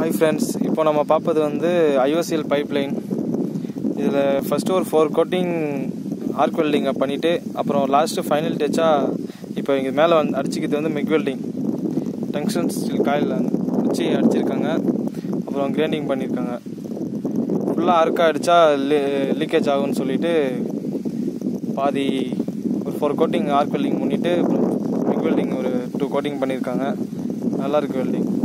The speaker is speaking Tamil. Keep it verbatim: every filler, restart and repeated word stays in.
ஹாய் ஃப்ரெண்ட்ஸ், இப்போ நம்ம பார்ப்பது வந்து ஐஓசிஎல் பைப்லைன். இதில் ஃபஸ்ட்டு ஒரு ஃபோர் கோட்டிங் ஆர்க் வெல்டிங்கை பண்ணிவிட்டு அப்புறம் லாஸ்ட்டு ஃபைனல் டச்சாக இப்போ இங்கே மேலே வந்து அடிச்சிக்கிறது வந்து MIG welding. Tungsten steel coil வச்சு அடிச்சிருக்காங்க. அப்புறம் கிரைண்டிங் பண்ணியிருக்காங்க. ஃபுல்லாக ஆர்க்காக அடித்தா லீ லீக்கேஜ் ஆகும்னு சொல்லிவிட்டு பாதி ஒரு ஃபோர் கோட்டிங் ஆர்க் வெல்டிங் பண்ணிவிட்டு அப்புறம் மிக் வெல்டிங் ஒரு டூ கோட்டிங் பண்ணியிருக்காங்க. நல்லாயிருக்கு வெல்டிங்.